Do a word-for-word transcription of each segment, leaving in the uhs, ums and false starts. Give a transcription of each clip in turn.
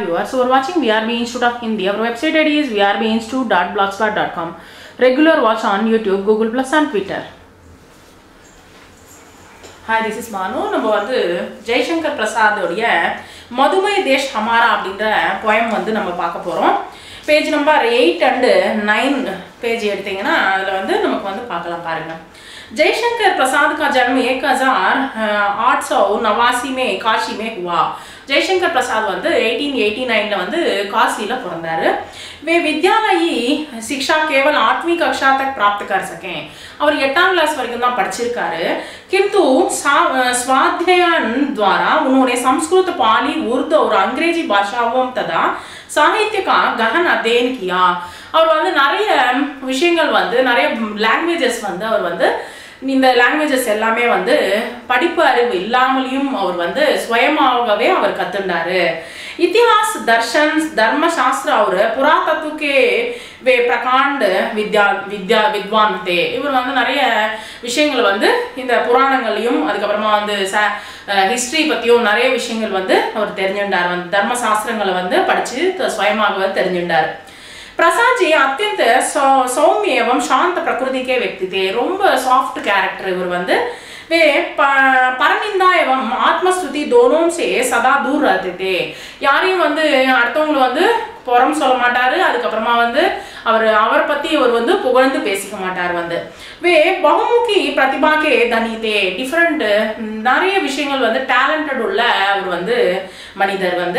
viewers, so we are watching V R B Institute of Hindi. Our website I D is v r b institute dot blogspot dot com. Regular watch on YouTube, Google Plus and Twitter. Hi, this is Manu. நம்ம வந்து ஜெய்சங்கர் பிரசாத் உடைய மதுமை தேஷ் ஹமாரா அப்படிங்கற poem வந்து நம்ம பார்க்க போறோம். Page number eight and nine page எடுத்தீங்கன்னா அதுல வந்து நமக்கு வந்து பார்க்கலாம் பாருங்க. जयशंकर प्रसाद का जन्म एक हजार आठ सौ नवासी में काशी में हुआ. जयशंकर प्रसाद வந்து eighteen eighty-nine ல வந்து काशी ல பிறந்தாரு. वे विद्यालयी शिक्षा केवल आठवीं कक्षा तक प्राप्त कर सके. அவர் எட்டாம் கிளாஸ் வரைக்கும் தான் படிச்சிருக்காரு. किंतु स्वाध्यायन द्वारा उन्होंने संस्कृत, पाली, उर्दू और अंग्रेजी भाषाओं तथा साहित्य का गहन अध्ययन किया. அவர் வந்து நிறைய விஷயங்கள் வந்து நிறைய லாங்குவேजेस வந்து அவர் வந்து இந்த லாங்குவேजेस எல்லாமே வந்து படிப்பு அறிவு இல்லாமலியும் அவர் வந்து स्वयमाகவே அவர் கத்துண்டாரு. इतिहास, दर्शन, धर्मशास्त्र और पुरातत्व के वे प्रकांड विद्या विद्या विद्वान थे. இவர் வந்து நிறைய விஷயங்கள் வந்து இந்த புராணங்களையும் அதுக்கு அப்புறமா வந்து ஹிஸ்டரி பத்தியும் நிறைய விஷயங்கள் வந்து அவர் தெரிஞ்சிருந்தார். வந்து தர்ம சாஸ்திரங்களை வந்து படிச்சு स्वयமாகவே தெரிஞ்சிருந்தார். प्रसाद जी अत्यंत सौम्य एवं शांत प्रकृति के व्यक्ति थे. ரொம்ப सॉफ्ट कैरेक्टर इवर வந்து वे परनिंदा एवं आत्मस्तुति दोनों से सदा दूर रहते थे. யாரையும் வந்து அடுத்தவங்க வந்து புறம் சொல்ல மாட்டாரு. அதுக்கு அப்புறமா வந்து அவர் அவர் பத்தி அவர் வந்து புகழ்ந்து பேசிக்க மாட்டார். வந்து वे बहुमुखी प्रतिभा के धनी थे. डिफरेंट நிறைய விஷயங்கள் வந்து டேலண்டட் உள்ள அவர் வந்து மனிதர். வந்து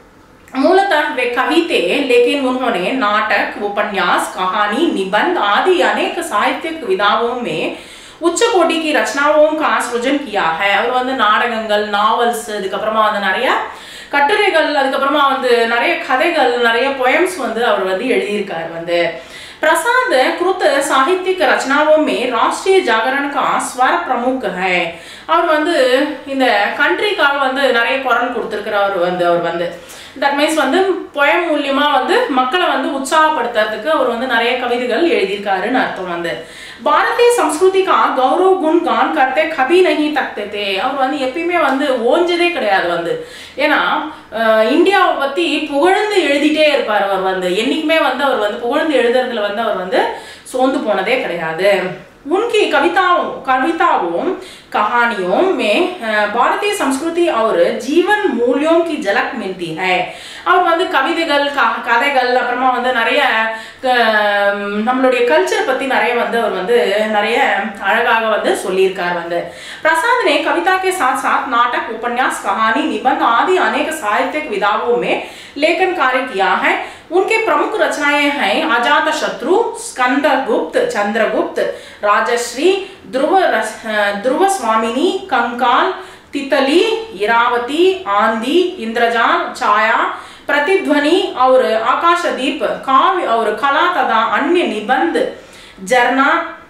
मूलतः वे कवि थे, लेकिन उन्होंने नाटक, उपन्यास, कहानी, निबंध आदि अनेक साहित्यिक विधाओं में उच्च कोटि की रचनाओं का सृजन किया है. அவர் வந்து நாடகங்கள், நாவல்ஸ், அதுக்கு அப்புறமா வந்து நிறைய கட்டுரைகள், அதுக்கு அப்புறமா வந்து நிறைய கதைகள், நிறைய पोएम्स வந்து அவர் வந்து எழுதி இருக்கார். வந்து प्रसाद कृत साहित्यिक रचनाओं में राष्ट्रीय जागरण का स्वर प्रमुख है. அவர் வந்து இந்த கண்ட்ரிக்காக வந்து நிறைய குரல் கொடுத்திருக்கிறார். வந்து அவர் வந்து that means வந்து poem மூலமா வந்து மக்களை வந்து உற்சாகப்படுத்துறதுக்கு அவர் வந்து நிறைய கவிதைகள் எழுதி இருக்காருன்னு அர்த்தம். வந்து भारतीय संस्कृति का गौरव गुण गान करते कभी नहीं थकते थे. அவர் வந்து எப்பயுமே வந்து ஓஞ்சதே கிடையாது. வந்து ஏன்னா இந்தியாவை பத்தி புகழ்ந்து எழுதிட்டே இருப்பார். அவர் வந்து என்னைக்குமே வந்து அவர் வந்து புகழ்ந்து எழுதுறதுல வந்து அவர் வந்து சோர்ந்து போனதே கிடையாது. उनकी कविताओं कविताओं कहानियों में भारतीय संस्कृति और जीवन मूल्यों की झलक मिलती है. அவர் வந்து கவிதைகள், கதைகள், அப்புறமா வந்து நிறைய நம்மளுடைய கல்ச்சர் பத்தி நிறைய வந்து அவர் வந்து நிறைய அழகாக வந்து சொல்லியிருக்கார். வந்து प्रसाद ने कविता के साथ साथ नाटक, उपन्यास, कहानी, निबंध आदि अनेक साहित्यिक विधाओं में लेखन कार्य किया है. उनके प्रमुख रचनाएं हैं अजातशत्रु, स्कंदगुप्त, चंद्रगुप्त, राजश्री, ध्रुव ध्रुव स्वामिनी, कंकाल, तितली, इरावती, आंधी, इंद्रजाल, छाया, प्रतिध्वनि और आकाशदीप, काव्य और कला तथा अन्य निबंध, झरना,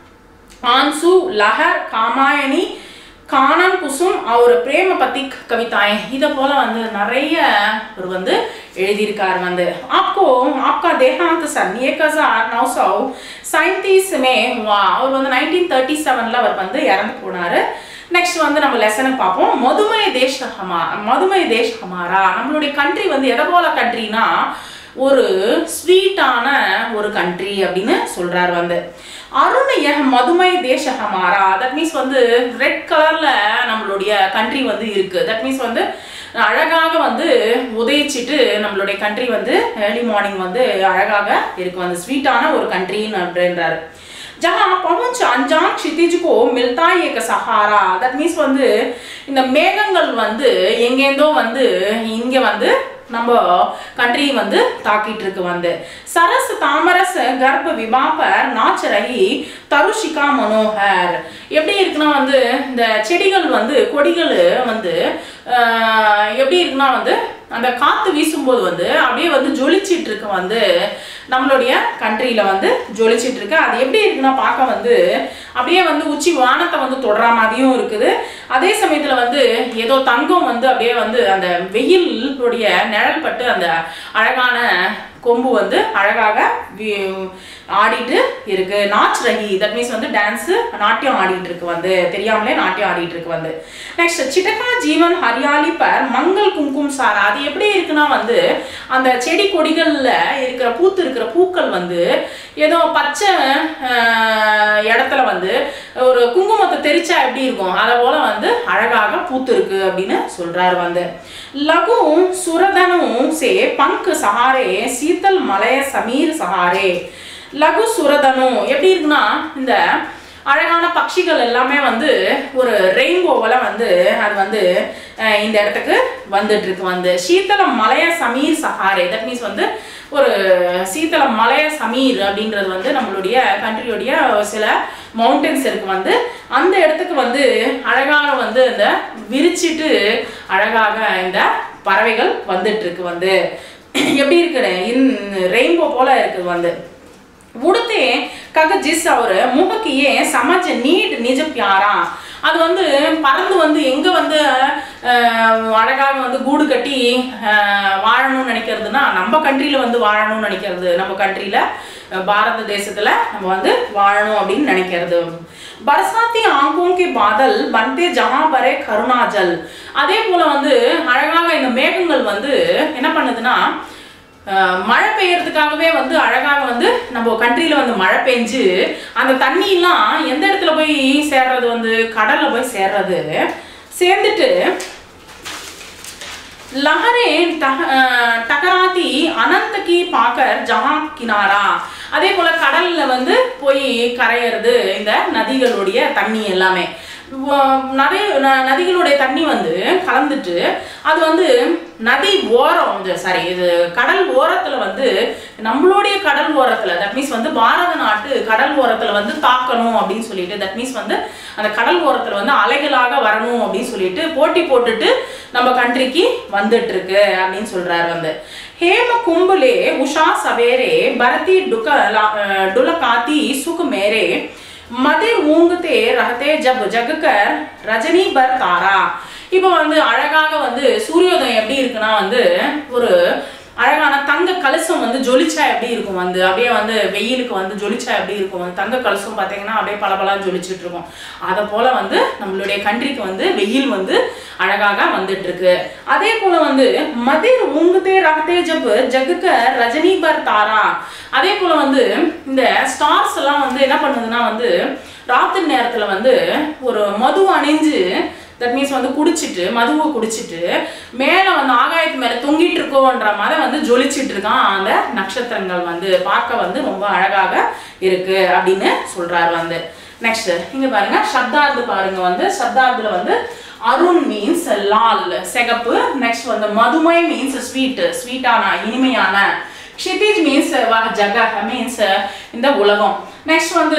आंसू, लहर, कामायनी, कानन कुसुम और प्रेम पतिक कविताएं इध போல வந்து நிறைய ஒரு வந்து எழுதி இருக்கார். வந்து आपको आपका देहांत सन एक हजार नौ सौ सैंतीस में हुआ. அவர் வந்து nineteen thirty-seven ல அவர் வந்து இறந்து போனாரு. நெக்ஸ்ட் வந்து நம்ம லெசனை பார்ப்போம். மதுமை தேஷ் ஹமாரா. மதுமை தேஷ் ஹமாரா நம்மளுடைய கண்ட்ரி வந்து எதை போல கண்ட்ரினா ஒரு ஸ்வீட்டான ஒரு கண்ட்ரி அப்படின்னு சொல்றார். வந்து அருணைய மதுமை தேஷ ஹமாரா தட் மீன்ஸ் வந்து ரெட் கலர்ல நம்மளுடைய கண்ட்ரி வந்து இருக்கு. தட் மீன்ஸ் வந்து அழகாக வந்து உதயிச்சிட்டு நம்மளுடைய கண்ட்ரி வந்து ஏர்லி மார்னிங் வந்து அழகாக இருக்கு. வந்து ஸ்வீட்டான ஒரு கண்ட்ரின்னு அப்படின்றாரு. जहाँ पहुंच अनजान क्षितिज को मिलता है एक सहारा. that means வந்து இந்த மேகங்கள் வந்து எங்கேந்தோ வந்து இங்க வந்து நம்ம கண்ட்ரி வந்து தாக்கிட்டு இருக்கு. வந்து सरस तामरस गर्भ विवाह पर नाच रही तरुषिका मनोहर. எப்படி இருக்குன்னா வந்து இந்த செடிகள் வந்து கொடிகள் வந்து எப்படி இருக்குன்னா வந்து அந்த காத்து வீசும்போது வந்து அப்படியே வந்து ஜொலிச்சிட்டு இருக்கு. வந்து நம்மளுடைய கண்ட்ரியில வந்து ஜொலிச்சிட்டு இருக்கு. அது எப்படி இருக்குன்னா பார்க்க வந்து அப்படியே வந்து உச்சி வானத்தை வந்து தொடர மாதிரியும் இருக்குது. அதே சமயத்துல வந்து ஏதோ தங்கம் வந்து அப்படியே வந்து அந்த வெயிலுடைய நிழல் பட்டு அந்த அழகான கொம்பு வந்து அழகாக ஆடிட்டு இருக்கு. நாச் ரஹி தட் மீன்ஸ் வந்து டான்ஸ் நாட்டியம் ஆடிட்டு இருக்கு வந்து தெரியாமலே நாட்டியம் ஆடிட்டு இருக்கு வந்து. நெக்ஸ்ட் சிட்டகா ஜீவன் ஹரியாலி பர் மங்கள் கும்கும் சாரா. அது எப்படி இருக்குன்னா வந்து அந்த செடி கொடிகள்ல இருக்கிற பூத்து இருக்கிற பூக்கள் வந்து ஏதோ பச்சை இடத்துல வந்து ஒரு குங்குமத்தை தெரிச்சா எப்படி இருக்கும் அதை போல வந்து அழகாக பூத்து இருக்கு அப்படின்னு சொல்றாரு வந்து. லகு சுரதனும் சே பங்க் சஹாரே சீத்தல் மலைய சமீர் சஹாரே. லகு சுரதனு எப்படி இருக்குன்னா இந்த அழகான பட்சிகள் எல்லாமே வந்து ஒரு ரெயின்போவல வந்து அது வந்து இந்த இடத்துக்கு வந்துட்டு இருக்கு வந்து. சீத்தலம் மலைய சமீர் சஹாரே தட் மீன்ஸ் வந்து ஒரு சீத்தலம் மலைய சமீர் அப்படின்றது வந்து நம்மளுடைய கண்ட்ரியோடைய சில மவுண்டன்ஸ் இருக்கு வந்து அந்த இடத்துக்கு வந்து அழகாக வந்து இந்த விரிச்சிட்டு அழகாக இந்த பறவைகள் வந்துட்டு இருக்கு வந்து. எப்படி இருக்குது இன் ரெயின்போ போல இருக்குது வந்து. உடுத்தே கக ஜிஸ் அவர் முகக்கியே சமஜ நீட் நிஜ பியாரா. அது வந்து பறந்து வந்து எங்க வந்து அழகாக வந்து கூடு கட்டி வாழணும்னு நினைக்கிறதுனா நம்ம கண்ட்ரியில வந்து வாழணும்னு நினைக்கிறது, நம்ம கண்ட்ரியில பாரத தேசத்துல நம்ம வந்து வாழணும் அப்படின்னு நினைக்கிறது. பரசாத்தி ஆங்கோங்கி பாதல் பந்தே ஜஹாபரே கருணாஜல். அதே போல வந்து அழகாக இந்த மேகங்கள் வந்து என்ன பண்ணுதுன்னா மழை பெய்யறதுக்காகவே வந்து அழகாக வந்து நம்ம கண்ட்ரியில வந்து மழை பெஞ்சு அந்த தண்ணியெல்லாம் எந்த இடத்துல போய் சேர்றது வந்து கடல்ல போய் சேர்றது. சேர்ந்துட்டு லஹரே டகராத்தி அனந்தகி பாக்கர் ஜஹா கினாரா. அதே போல கடல்ல வந்து போய் கரையிறது இந்த நதிகளுடைய தண்ணி எல்லாமே. நிறைய நதிகளுடைய தண்ணி வந்து கலந்துட்டு அது வந்து நதி ஓரம் சாரி இது கடல் ஓரத்துல வந்து நம்மளுடைய கடல் ஓரத்துல தட் மீன்ஸ் வந்து பாரத நாட்டு கடல் ஓரத்துல வந்து தாக்கணும் அப்படின்னு சொல்லிட்டு தட் மீன்ஸ் வந்து அந்த கடல் ஓரத்துல வந்து அலைகளாக வரணும் அப்படின்னு சொல்லிட்டு போட்டி போட்டுட்டு நம்ம கண்ட்ரிக்கு வந்துட்டு இருக்கு அப்படின்னு சொல்றாரு வந்து. हेम कुंभले उषा सवेरे भरती डुक डुलकाती सुख मेरे मदिर ऊंगते रहते जब जगकर रजनी बर तारा. இப்போ வந்து அழகாக வந்து சூரியோதயம் எப்படி இருக்குன்னா வந்து ஒரு அழகான தங்க கலசம் வந்து ஜொலிச்சா எப்படி இருக்கும் வந்து அப்படியே வந்து வெயிலுக்கு வந்து ஜொலிச்சா எப்படி இருக்கும் வந்து தங்க கலசம் பார்த்தீங்கன்னா அப்படியே பளபளன்னு ஜொலிச்சுட்டு இருக்கும். அதை போல வந்து நம்மளுடைய கண்ட்ரிக்கு வந்து வெயில் வந்து அழகாக வந்துட்டு இருக்கு. அதே போல வந்து மதிர் உங்குதே ரகத்தே ஜப் ஜகுக்க ரஜினி பர் தாரா. அதே போல வந்து இந்த ஸ்டார்ஸ் எல்லாம் வந்து என்ன பண்ணுதுன்னா வந்து ராத்திரி நேரத்துல வந்து ஒரு மது அணிஞ்சு தட் மீன்ஸ் வந்து குடிச்சிட்டு மதுவை குடிச்சிட்டு மேலே வந்து ஆகாயத்து மேலே தொங்கிட்டு இருக்கோன்ற மாதிரி வந்து ஜொலிச்சிட்டு இருக்கான் அந்த நட்சத்திரங்கள் வந்து பார்க்க வந்து ரொம்ப அழகாக இருக்கு அப்படின்னு சொல்றாரு வந்து. நெக்ஸ்ட் இங்க பாருங்க சப்தார்த்து பாருங்க வந்து சப்தார்த்துல வந்து அருண் மீன்ஸ் லால் சிகப்பு. நெக்ஸ்ட் வந்து மதுமை மீன்ஸ் ஸ்வீட் ஸ்வீட்டான இனிமையான. क्षितिज मीन्स वह जगह मीन्स இந்த உலகம். நெக்ஸ்ட் வந்து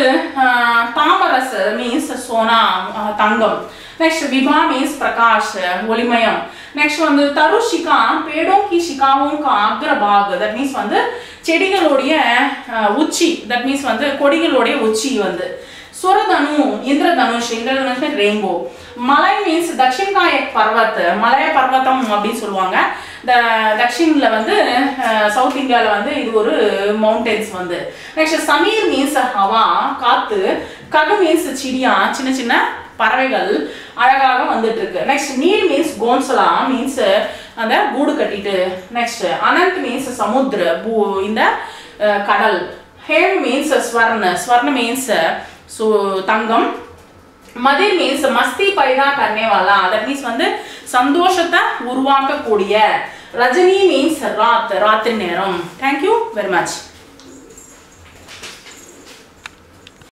தாமரஸ் மீன்ஸ் சோனா தங்கம். नेक्स्ट विभा मीन्स प्रकाश ஒளிமயம். नेक्स्ट வந்து தருஷிகா पेड़ों की शिकाओं का अग्रभाग दैट मीन्स வந்து செடிகளுடைய உச்சி தட் மீன்ஸ் வந்து கொடிகளுடைய உச்சி வந்து. சுரதனு இந்திரதனுஷ் இந்திரதனுஷ் ரெயின்போ. மலை மீன்ஸ் தக்ஷின் का एक पर्वत மலைய பர்வதம் அப்படின்னு சொல்லுவாங்க. தக்ஷின்ல வந்து சவுத் இந்தியால வந்து இது ஒரு மவுண்டன்ஸ் வந்து. நெக்ஸ்ட் சமீர் மீன்ஸ் ஹவா காத்து. ககு மீன்ஸ் சிடியா சின்ன சின்ன பறவைகள் அழகாக வந்துட்டு இருக்கு. நெக்ஸ்ட் நீர் மீன்ஸ் கோன்சலா மீன்ஸ் அந்த கூடு கட்டிட்டு. நெக்ஸ்ட் அனந்த் மீன்ஸ் சமுத்திர இந்த கடல். ஹேம் மீன்ஸ் ஸ்வர்ண ஸ்வர்ண மீன்ஸ் சோ தங்கம். மதிர் மீன்ஸ் மஸ்தி பைதா கர்னேவாலா தட் மீன்ஸ் வந்து சந்தோஷத்தை உருவாக்கக்கூடிய. ரஜினி மீன்ஸ் ராத் ராத்திரி நேரம். Thank you very much.